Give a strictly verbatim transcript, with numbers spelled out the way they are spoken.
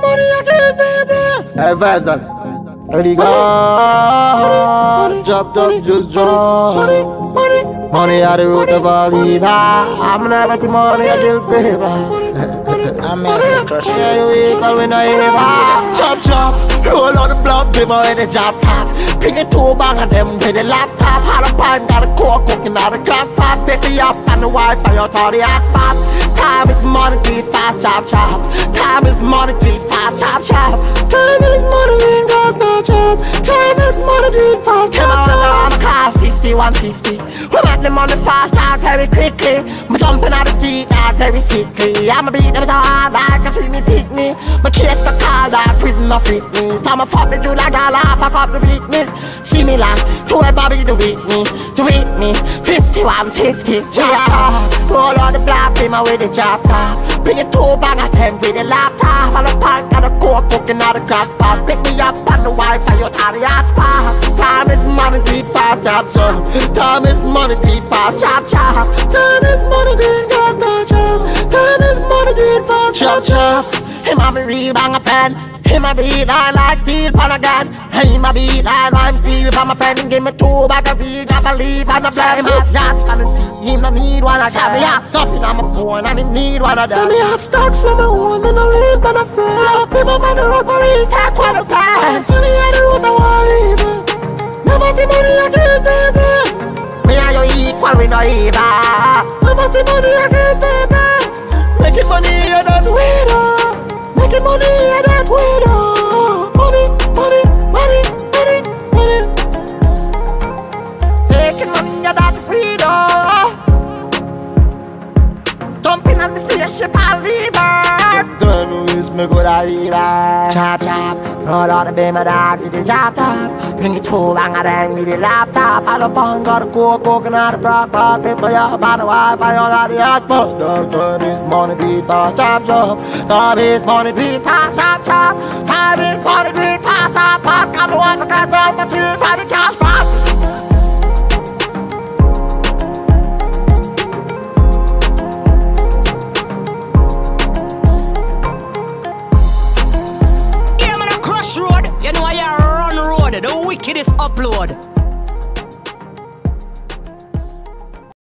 money I kill baby. Hey, vibes that. Ready go. Drop, drop, just drop. Money, money, money at the root of all evil. I'm never see money I kill baby. I'm a crush. Yeah, you equal when I evil. Chop, chop. Roll out the block, people with the job top. Bring it to a bang of them with the laptop. Had a pan, got a core cooking out a crack pot. Pick me up on the Wi-Fi, out all the hotspot. Time is money, be fast, chop, chop. Time is money, be fast, chop, chop. Time is money, green gas, no chop. Time is money, be fast, chop, chop. I'm a car fifty, one fifty. We make the money fast, out very quickly. I'm jumping out the street, out very sickly. I'ma beat them so hard, like I see me pick me. My case got called out, prison of fitness. I'ma fuck the Jew like I laugh, fuck up the weakness. See me like, to a Bobby to beat me, to beat me. fifty-one fifty, yeah. Roll on the block, be my way the job top. Bring it to a bang of them with the laptop. On the pan, got a core cooking out the crack pot. Pick me up on the Wi-Fi, you're out the hotspot. Time is money, be fast, chop, chop. Time is money, be fast, chop, chop. Time is money, green gas, no chop. Time is money, green fast, chop, chop. Him a be real bang a fan. Him a beat line like steel pan again. Him a beat line, I'm steel for my friend. Give me two bag of weed, got to leave on the blame. Yachts gonna see him, no need one again. Send me up, stuffing on my phone, and him need one of them. Send me up stocks from my own, and I lean by the friend. People on the road, police, take one of them. Money on the road, I want evil. Never see money, I kill baby. Me and you equal, we no evil. Never see money, I kill baby. Making money, I don't wait up. Making money, I don't wait up. Money, money, money, money, money. Making money, I don't wait up. Jumping on the spaceship, I'll leave her. Don't lose me good arriva. Chop, chop. Roll out the beam of dog with the chop top. Bring it to bang of them with the laptop. All up on got a coke, cooking out the brock pot. People up on the Wi-Fi, all out the hotspot. Time is money, beat fast, chop, chop. Time is money, beat fast, chop, chop. Time is money, beat fast, chop, chop. Come on, for cast down my team, party cash fast. You know I run road, the wickedest upload.